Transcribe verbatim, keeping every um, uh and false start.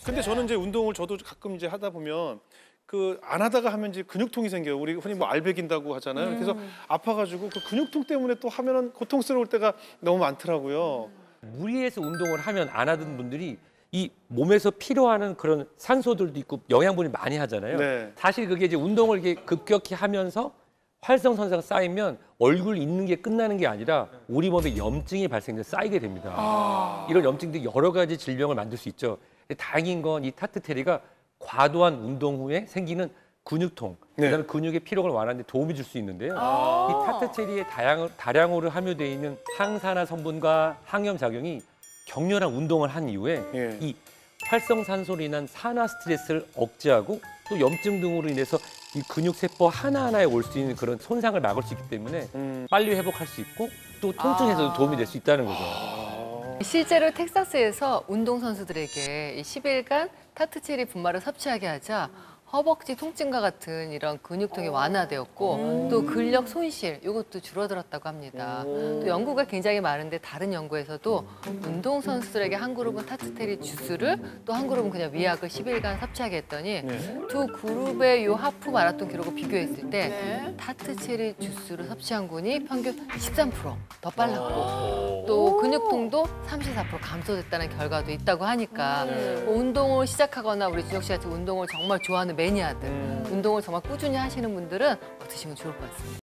근데 저는 이제 운동을 저도 가끔 이제 하다 보면 그 안 하다가 하면 이제 근육통이 생겨요. 우리 흔히 뭐 알배긴다고 하잖아요. 음. 그래서 아파가지고 그 근육통 때문에 또 하면은 고통스러울 때가 너무 많더라고요. 무리해서 운동을 하면 안 하던 분들이 이 몸에서 필요하는 그런 산소들도 있고 영양분이 많이 하잖아요. 네. 사실 그게 이제 운동을 이렇게 급격히 하면서 활성산소가 쌓이면 얼굴 있는 게 끝나는 게 아니라 우리 몸에 염증이 발생해서 쌓이게 됩니다. 아. 이런 염증들이 여러 가지 질병을 만들 수 있죠. 근데 다행인 건 이 타트테리가 과도한 운동 후에 생기는 근육통, 네. 그다음에 근육의 피로를 완화하는 데 도움이 줄 수 있는데요. 아. 이 타트체리에 다량, 다량으로 함유되어 있는 항산화 성분과 항염 작용이 격렬한 운동을 한 이후에 예. 이 활성산소로 인한 산화 스트레스를 억제하고 또 염증 등으로 인해서 이 근육세포 하나하나에 올 수 있는 그런 손상을 막을 수 있기 때문에 음. 빨리 회복할 수 있고 또 통증 해소도 아. 도움이 될 수 있다는 거죠. 실제로 텍사스에서 운동선수들에게 이 십 일간 타트체리 분말을 섭취하게 하자 허벅지 통증과 같은 이런 근육통이 완화되었고 또 근력 손실 이것도 줄어들었다고 합니다. 또 연구가 굉장히 많은데 다른 연구에서도 운동선수들에게 한 그룹은 타트체리 주스를 또 한 그룹은 그냥 위약을 십 일간 섭취하게 했더니 네. 두 그룹의 요 하프 마라톤 기록을 비교했을 때 네. 타트체리 주스를 섭취한 분이 평균 십삼 퍼센트 더 빨랐고 또 근육통도 삼십사 퍼센트 감소됐다는 결과도 있다고 하니까 뭐 운동을 시작하거나 우리 준혁 씨 같이 운동을 정말 좋아하는 매니아들, 운동을 정말 꾸준히 하시는 분들은 드시면 좋을 것 같습니다.